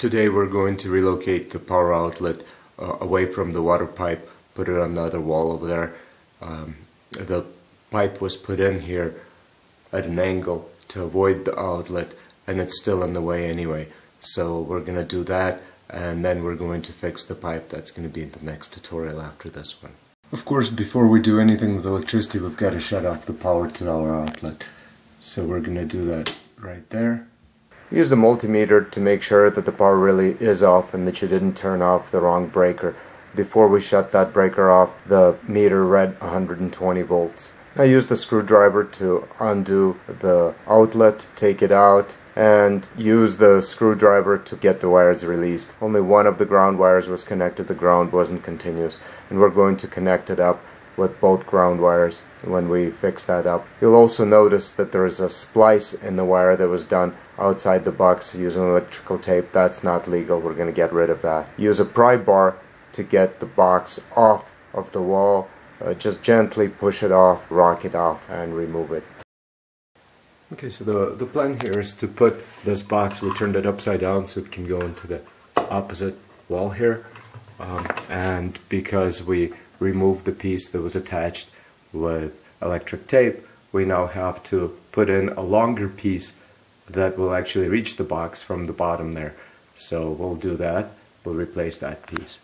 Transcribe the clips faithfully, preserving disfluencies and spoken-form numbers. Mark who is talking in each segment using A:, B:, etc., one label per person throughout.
A: Today we're going to relocate the power outlet uh, away from the water pipe, put it on the other wall over there. Um, the pipe was put in here at an angle to avoid the outlet, and it's still in the way anyway. So we're going to do that, and then we're going to fix the pipe. That's going to be in the next tutorial after this one. Of course, before we do anything with electricity, we've got to shut off the power to our outlet. So we're going to do that right there. Use the multimeter to make sure that the power really is off and that you didn't turn off the wrong breaker. Before we shut that breaker off, the meter read one hundred twenty volts. I used the screwdriver to undo the outlet, take it out, and use the screwdriver to get the wires released. Only one of the ground wires was connected, the ground wasn't continuous, and we're going to connect it up with both ground wires when we fix that up. You'll also notice that there is a splice in the wire that was done outside the box using electrical tape. That's not legal. We're going to get rid of that. Use a pry bar to get the box off of the wall. Uh, just gently push it off, rock it off, and remove it. Okay, so the, the plan here is to put this box, we turned it upside down so it can go into the opposite wall here. Um, and because we removed the piece that was attached with electric tape, we now have to put in a longer piece that will actually reach the box from the bottom there. So we'll do that. We'll replace that piece.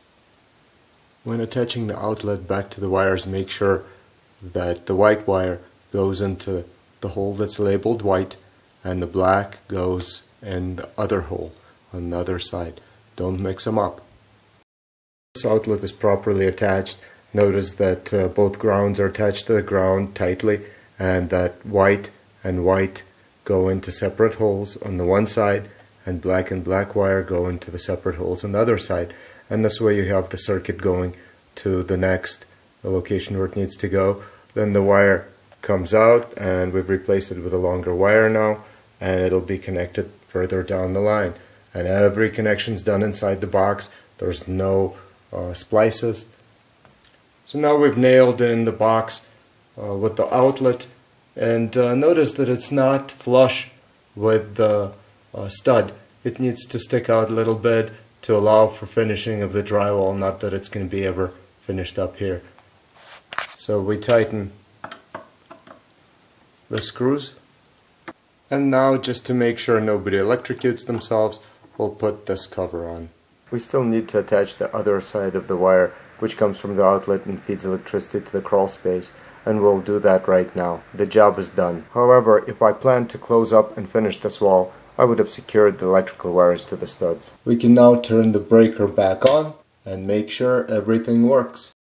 A: When attaching the outlet back to the wires, make sure that the white wire goes into the hole that's labeled white and the black goes in the other hole on the other side. Don't mix them up. This outlet is properly attached. Notice that uh, both grounds are attached to the ground tightly, and that white and white go into separate holes on the one side, and black and black wire go into the separate holes on the other side. And this way you have the circuit going to the next location where it needs to go. Then the wire comes out, and we've replaced it with a longer wire now, and it'll be connected further down the line. And every connection is done inside the box. There's no uh, splices. So now we've nailed in the box uh, with the outlet, and uh, notice that it's not flush with the uh, stud. It needs to stick out a little bit to allow for finishing of the drywall, not that it's going to be ever finished up here. So we tighten the screws, and now, just to make sure nobody electrocutes themselves, we'll put this cover on. We still need to attach the other side of the wire, which comes from the outlet and feeds electricity to the crawl space, and we'll do that right now. The job is done. However, if I planned to close up and finish this wall, I would have secured the electrical wires to the studs. We can now turn the breaker back on and make sure everything works.